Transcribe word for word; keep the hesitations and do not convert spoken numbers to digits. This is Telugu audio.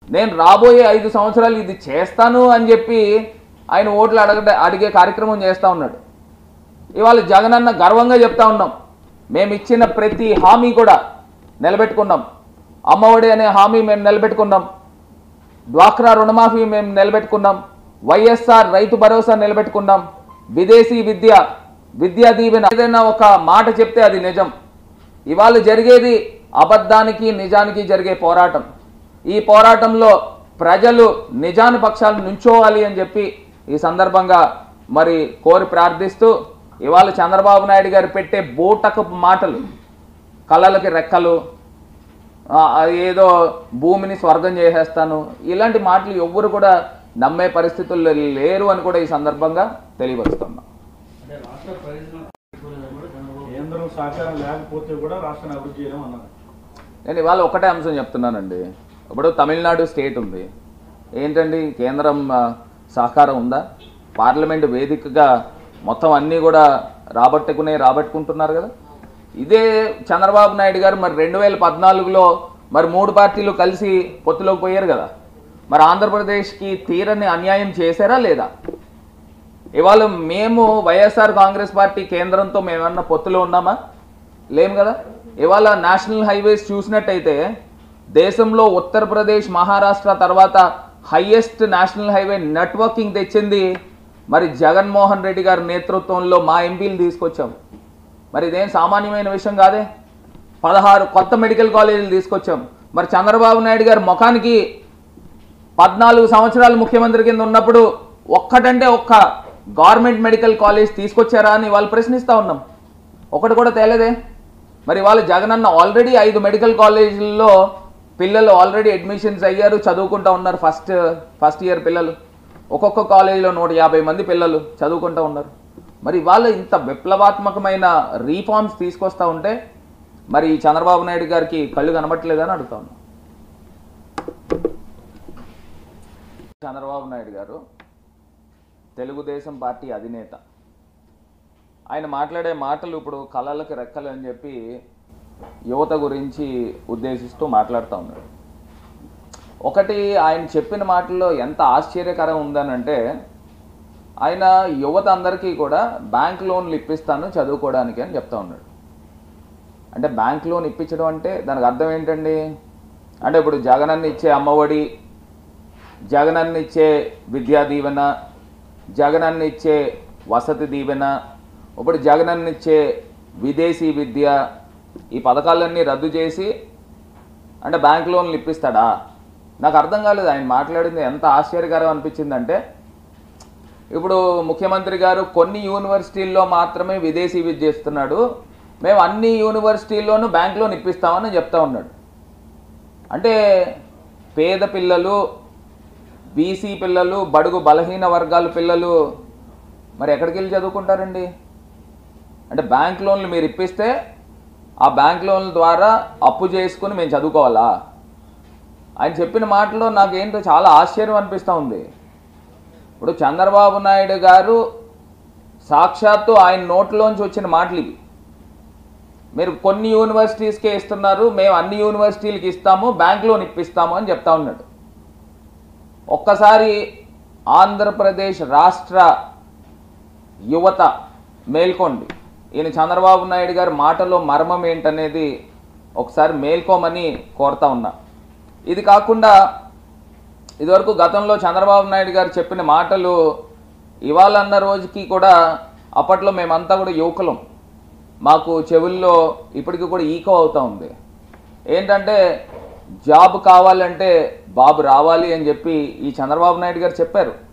నేను రాబోయే ఐదు సంవత్సరాలు ఇది చేస్తాను అని చెప్పి ఆయన ఓట్లు అడగ అడిగే కార్యక్రమం చేస్తూ ఉన్నాడు. ఇవాళ జగనన్న గర్వంగా చెప్తా ఉన్నాం, మేము ఇచ్చిన ప్రతి హామీ కూడా నిలబెట్టుకున్నాం. అమ్మఒడి అనే హామీ మేము నిలబెట్టుకున్నాం, డ్వాక్రా రుణమాఫీ మేము నిలబెట్టుకున్నాం, వైఎస్ఆర్ రైతు భరోసా నిలబెట్టుకున్నాం, విదేశీ విద్య విద్యా దీవెన. ఏదైనా ఒక మాట చెప్తే అది నిజం. ఇవాళ జరిగేది అబద్ధానికి నిజానికి జరిగే పోరాటం. ఈ పోరాటంలో ప్రజలు నిజాని పక్షాలను నుంచోవాలి అని చెప్పి ఈ సందర్భంగా మరి కోరి ప్రార్థిస్తూ, ఇవాళ చంద్రబాబు నాయుడు గారు పెట్టే బూటకు మాటలు, కళలకి రెక్కలు, ఏదో భూమిని స్వర్గం చేసేస్తాను, ఇలాంటి మాటలు ఎవ్వరు కూడా నమ్మే పరిస్థితుల్లో లేరు అని కూడా ఈ సందర్భంగా తెలియవస్తున్నాం. నేను ఇవాళ ఒకటే అంశం చెప్తున్నానండి. ఇప్పుడు తమిళనాడు స్టేట్ ఉంది, ఏంటండి కేంద్రం సహకారం ఉందా? పార్లమెంటు వేదికగా మొత్తం అన్నీ కూడా రాబట్టుకునే రాబట్టుకుంటున్నారు కదా. ఇదే చంద్రబాబు నాయుడు గారు మరి రెండు వేల పద్నాలుగులో మరి మూడు పార్టీలు కలిసి పొత్తులోకి పోయారు కదా. మరి ఆంధ్రప్రదేశ్కి తీరని అన్యాయం చేశారా లేదా? ఇవాళ మేము వైఎస్ఆర్ కాంగ్రెస్ పార్టీ కేంద్రంతో మేమన్నా పొత్తులో ఉన్నామా? లేము కదా. ఇవాళ నేషనల్ హైవేస్ చూసినట్టయితే దేశంలో ఉత్తరప్రదేశ్, మహారాష్ట్ర తర్వాత హైయెస్ట్ నేషనల్ హైవే నెట్వర్కింగ్ తెచ్చింది మరి జగన్మోహన్ రెడ్డి గారి నేతృత్వంలో మా ఎంపీలు తీసుకొచ్చాం. మరి ఇదేం సామాన్యమైన విషయం కాదే. పదహారు కొత్త మెడికల్ కాలేజీలు తీసుకొచ్చాం. మరి చంద్రబాబు నాయుడు గారి ముఖానికి పద్నాలుగు సంవత్సరాలు ముఖ్యమంత్రి కింద ఉన్నప్పుడు ఒక్కటంటే ఒక్క గవర్నమెంట్ మెడికల్ కాలేజ్ తీసుకొచ్చారా అని వాళ్ళు ప్రశ్నిస్తూ ఉన్నాం. ఒకటి కూడా తేలేదే. మరి వాళ్ళు జగనన్న ఆల్రెడీ ఐదు మెడికల్ కాలేజీల్లో పిల్లలు ఆల్రెడీ అడ్మిషన్స్ అయ్యారు, చదువుకుంటూ ఉన్నారు. ఫస్ట్ ఫస్ట్ ఇయర్ పిల్లలు ఒక్కొక్క కాలేజీలో నూట యాభై మంది పిల్లలు చదువుకుంటూ ఉన్నారు. మరి వాళ్ళు ఇంత విప్లవాత్మకమైన రీఫార్మ్స్ తీసుకొస్తూ ఉంటే మరి చంద్రబాబు నాయుడు గారికి కళ్ళు కనబట్టలేదని అడుగుతా ఉన్నాం. చంద్రబాబు నాయుడు గారు తెలుగుదేశం పార్టీ అధినేత, ఆయన మాట్లాడే మాటలు ఇప్పుడు కళలకి రెక్కలు అని చెప్పి యువత గురించి ఉద్దేశిస్తూ మాట్లాడుతూ ఉన్నాడు. ఒకటి ఆయన చెప్పిన మాటల్లో ఎంత ఆశ్చర్యకరం ఉందనంటే, ఆయన యువత అందరికీ కూడా బ్యాంక్ లోన్లు ఇప్పిస్తాను చదువుకోవడానికి అని చెప్తా ఉన్నాడు. అంటే బ్యాంక్ లోన్ ఇప్పించడం అంటే దానికి అర్థం ఏంటండి? అంటే ఇప్పుడు జగనన్న ఇచ్చే అమ్మఒడి, జగనన్న ఇచ్చే విద్యా దీవెన, జగనన్న ఇచ్చే వసతి దీవెన, ఇప్పుడు జగనన్న ఇచ్చే విదేశీ విద్య, ఈ పథకాలన్నీ రద్దు చేసి అంటే బ్యాంక్ లోన్లు ఇప్పిస్తాడా? నాకు అర్థం కాలేదు. ఆయన మాట్లాడింది ఎంత ఆశ్చర్యకరం అనిపించిందంటే, ఇప్పుడు ముఖ్యమంత్రి గారు కొన్ని యూనివర్సిటీల్లో మాత్రమే విదేశీ విద్య ఇస్తున్నాడు, మేము అన్ని యూనివర్సిటీల్లోనూ బ్యాంక్ లోన్ ఇప్పిస్తామని చెప్తా ఉన్నాడు. అంటే పేద పిల్లలు, బీసీ పిల్లలు, బడుగు బలహీన వర్గాల పిల్లలు మరి ఎక్కడికి వెళ్ళి చదువుకుంటారండి? అంటే బ్యాంక్ లోన్లు మీరు ఇప్పిస్తే ఆ బ్యాంక్ లోన్ల ద్వారా అప్పు చేసుకుని మేము చదువుకోవాలా? ఆయన చెప్పిన మాటలో నాకేంటో చాలా ఆశ్చర్యం అనిపిస్తూ ఉంది. ఇప్పుడు చంద్రబాబు నాయుడు గారు సాక్షాత్తు ఆయన నోట్లోంచి వచ్చిన మాటలు ఇవి. మీరు కొన్ని యూనివర్సిటీస్కే ఇస్తున్నారు, మేము అన్ని యూనివర్సిటీలకి ఇస్తాము, బ్యాంక్ లోన్ ఇప్పిస్తాము అని చెప్తా ఉన్నాడు. ఒక్కసారి ఆంధ్రప్రదేశ్ రాష్ట్ర యువత మేల్కోండి. ఈయన చంద్రబాబు నాయుడు గారి మాటలో మర్మం ఏంటనేది ఒకసారి మేల్కోమని కోరుతా ఉన్నా. ఇది కాకుండా ఇదివరకు గతంలో చంద్రబాబు నాయుడు గారు చెప్పిన మాటలు ఇవాళ అన్న రోజుకి కూడా అప్పట్లో మేమంతా కూడా యువకులం, మాకు చెవుల్లో ఇప్పటికీ కూడా ఈకో అవుతూ ఉంది. ఏంటంటే జాబ్ కావాలంటే బాబు రావాలి అని చెప్పి ఈ చంద్రబాబు నాయుడు గారు చెప్పారు.